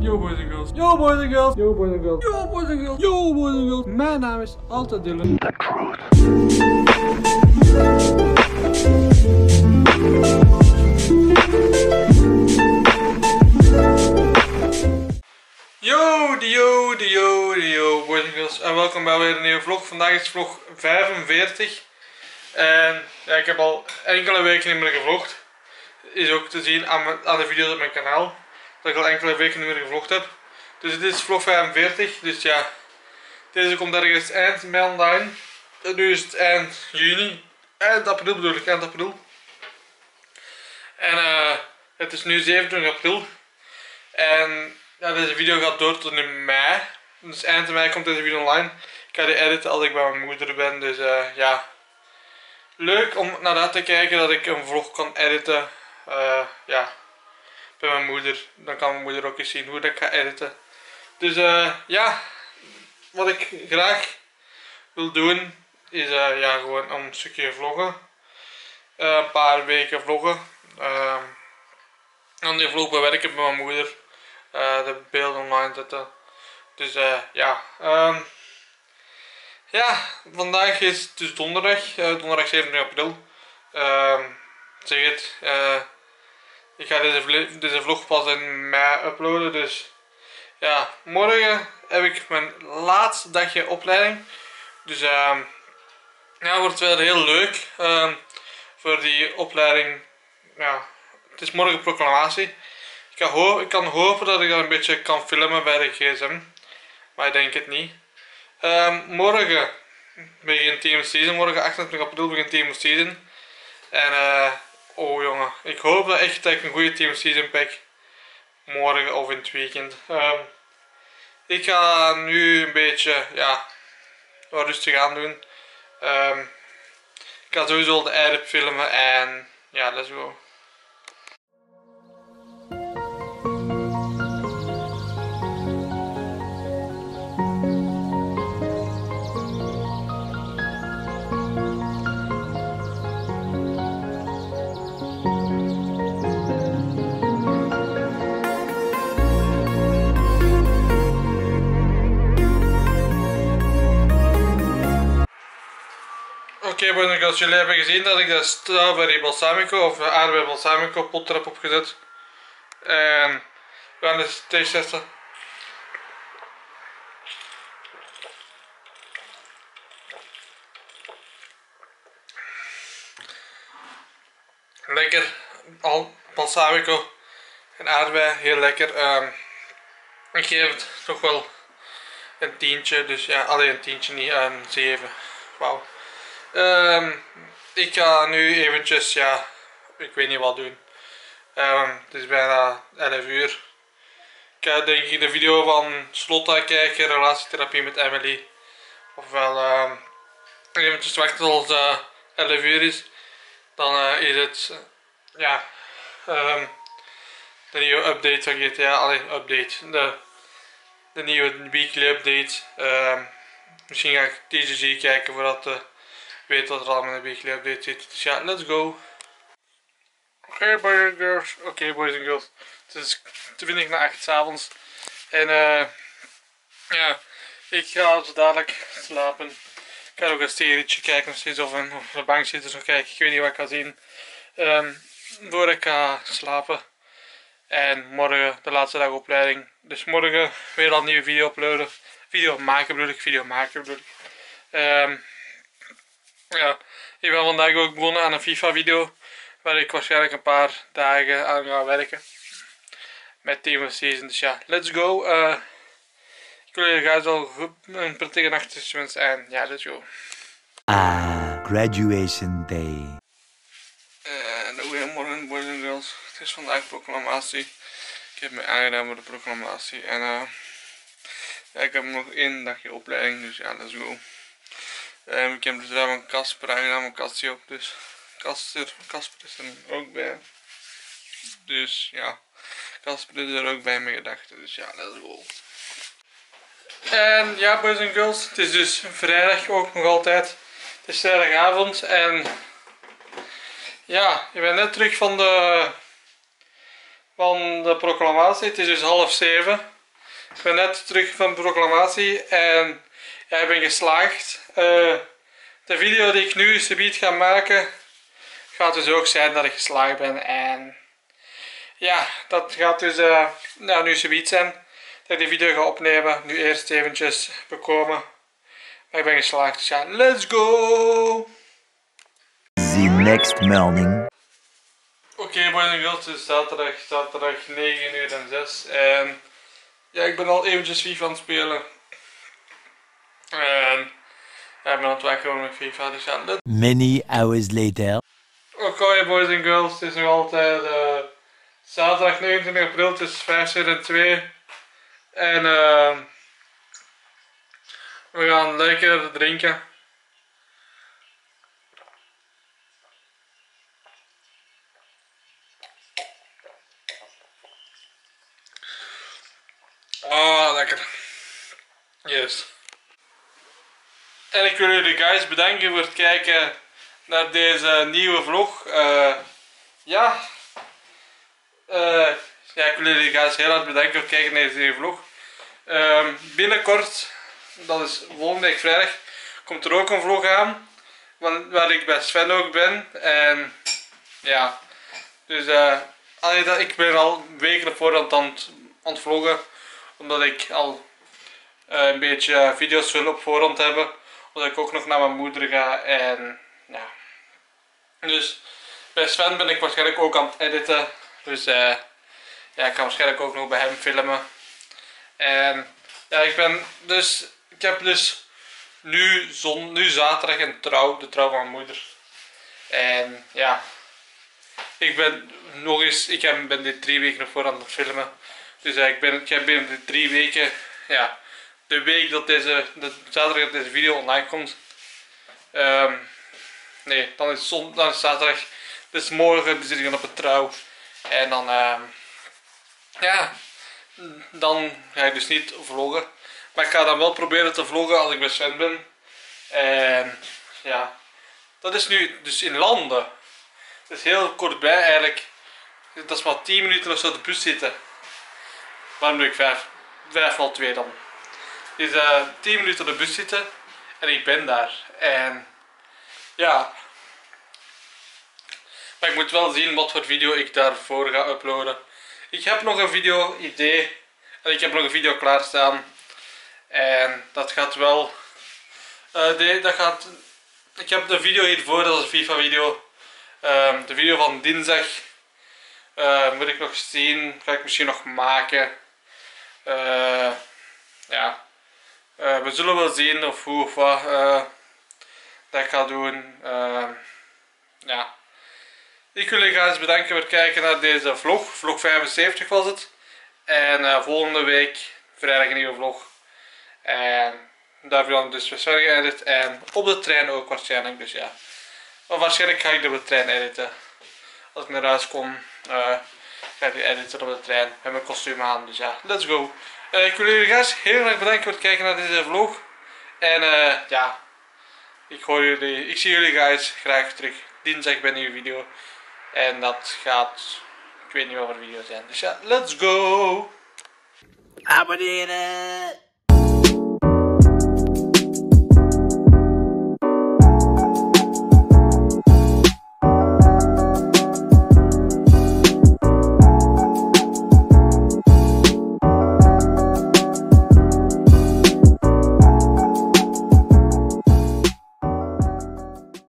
Yo boys and girls. Yo boys and girls. Yo boys and girls. Yo boys and girls. Yo boys and girls. Mijn naam is altijd Dylan. The Truth. Yo boys and girls. En welkom bij weer een nieuwe vlog. Vandaag is vlog 45. En ja, ik heb al enkele weken niet meer gevlogd. Is ook te zien aan de video's op mijn kanaal. Dat ik al enkele weken niet meer gevlogd heb. Dus dit is vlog 45. Dus ja, deze komt ergens eind mei online. Nu is het eind juni. Eind april bedoel ik, eind april. En het is nu 27 april. En ja, deze video gaat door tot in mei. Dus eind mei komt deze video online. Ik ga die editen als ik bij mijn moeder ben. Dus ja, leuk om naar dat te kijken dat ik een vlog kan editen. Ja, bij mijn moeder. Dan kan mijn moeder ook eens zien hoe dat ik ga editen. Dus ja, wat ik graag wil doen is ja, gewoon een stukje vloggen. Een paar weken vloggen. En die vlog bewerken bij mijn moeder. De beelden online zetten. Dus ja. Ja, vandaag is dus donderdag. Donderdag 27 april. Zeg het. Ik ga deze vlog pas in mei uploaden. Dus ja, morgen heb ik mijn laatste dagje opleiding. Dus ja, wordt wel heel leuk. Voor die opleiding. Ja, het is morgen proclamatie. Ik kan hopen dat ik dat een beetje kan filmen bij de gsm. Maar ik denk het niet. Morgen begint Team Season. Morgen 28 april begint Team Season. En oh jongen, ik hoop dat echt dat ik een goede Team Season pak. Morgen of in het weekend. Ik ga nu een beetje ja, wat rustig aan doen. Ik ga sowieso de edit filmen en ja, let's go. Oké, boys, als jullie hebben gezien dat ik de strawberry balsamico of de aardbei balsamico pot erop opgezet. En we gaan dus taste testen. Lekker, al balsamico en aardbei, heel lekker. Ik geef het toch wel een tientje, dus ja, alleen een tientje, niet een 7. Wauw. Ik ga nu eventjes, ja, ik weet niet wat doen. Het is bijna 11 uur. Ik ga denk ik de video van Slotta kijken, relatietherapie met Emily. Ofwel eventjes wachten tot het 11 uur is. Dan is het, ja, de nieuwe update van GTA, alleen update. De nieuwe weekly update. Misschien ga ik TGG kijken voordat weet wat er allemaal in de weekly update zit. Dus ja, let's go. Oké, boys and girls. Boys and girls. Het is 20 na 8 's avonds. En ja, ik ga zo dadelijk slapen. Ik ga ook een serietje kijken nog steeds of op de bank zitten nog kijken. Ik weet niet wat ik ga zien. Voordat ik ga slapen. En morgen de laatste dag opleiding. Dus morgen weer al een nieuwe video uploaden. Video maken bedoel ik. Ja, ik ben vandaag ook begonnen aan een FIFA video. Waar ik waarschijnlijk een paar dagen aan ga werken. Met Team Season. Dus ja, let's go. Ik wil jullie guys al een prettige nacht wensen. En ja, let's go. Graduation day. Goedemorgen boys and girls. Het is vandaag proclamatie. Ik heb me aangedaan voor de proclamatie. En ja, ik heb nog 1 dagje opleiding. Dus ja, let's go. Ik heb dus daar mijn Casper aangedaan, mijn Cassie ook. Dus Casper is er ook bij. Dus ja, Casper is er ook bij mijn gedachten. Dus ja, let's go. En ja, boys and girls, het is dus vrijdag ook nog altijd. Het is vrijdagavond en ja, ik ben net terug van de proclamatie. Het is dus 6:30. Ik ben net terug van proclamatie en ja, ik ben geslaagd. De video die ik nu subiet ga maken gaat dus ook zijn dat ik geslaagd ben. En ja, dat gaat dus nou, nu subiet zijn dat ik die video ga opnemen. Nu eerst eventjes bekomen. Maar ik ben geslaagd, dus ja, let's go! The next morning. Oké, boys en girls, het is zaterdag 9 uur en 6 en ja, ik ben al eventjes FIFA aan het spelen. En ja, ik ben aan het wegkomen met FIFA, dus ja, let's... Many hours later. Oké, boys en girls, het is nog altijd zaterdag 29 april, het is 5:02 en we gaan lekker drinken. Ah, lekker. Yes. En ik wil jullie guys bedanken voor het kijken naar deze nieuwe vlog. Ja, ik wil jullie guys heel hard bedanken voor het kijken naar deze nieuwe vlog. Binnenkort, dat is volgende week vrijdag, komt er ook een vlog aan. Waar ik bij Sven ook ben. En ja, dus ik ben al weken op voorhand aan het vloggen. Omdat ik al een beetje video's wil op voorhand hebben. Omdat ik ook nog naar mijn moeder ga. En ja. Dus bij Sven ben ik waarschijnlijk ook aan het editen. Dus ja, ik ga waarschijnlijk ook nog bij hem filmen. En ja, ik heb dus nu zaterdag een trouw, de trouw van mijn moeder. En ja, ik ben dit 3 weken ervoor aan het filmen. Dus ik heb binnen de 3 weken, ja, de week dat de zaterdag dat deze video online komt. Nee, dan is zaterdag. Dus morgen zit ik op een trouw. En dan, ja, dan ga ik dus niet vloggen. Maar ik ga dan wel proberen te vloggen als ik bij Sven ben. En ja, dat is nu dus in Landen. Dat is heel kort bij eigenlijk. Dat is maar 10 minuten of zo de bus zitten. Waarom doe ik 5:02 dan? Dus 10 minuten de bus zitten en ik ben daar. En ja, maar ik moet wel zien wat voor video ik daarvoor ga uploaden. Ik heb nog een video idee en ik heb nog een video klaarstaan. En dat gaat wel, ik heb de video hiervoor, dat is een FIFA video. De video van dinsdag moet ik nog zien, ga ik misschien nog maken. Ja, we zullen wel zien of hoe of wat dat ik ga doen. Ja. Ik wil jullie guys bedanken voor het kijken naar deze vlog. Vlog 75 was het. En volgende week vrijdag een nieuwe vlog. En daarvoor dan dus weer geëdit. En op de trein ook waarschijnlijk. Dus ja. Maar waarschijnlijk ga ik op de trein editen. Als ik naar huis kom, ga ik editen op de trein. Met mijn kostuum aan. Dus ja, let's go. Ik wil jullie guys heel erg bedanken voor het kijken naar deze vlog. En ja, ik zie jullie guys graag terug dinsdag bij een nieuwe video. En dat gaat, ik weet niet wat voor video zijn. Dus ja, let's go! Abonneren!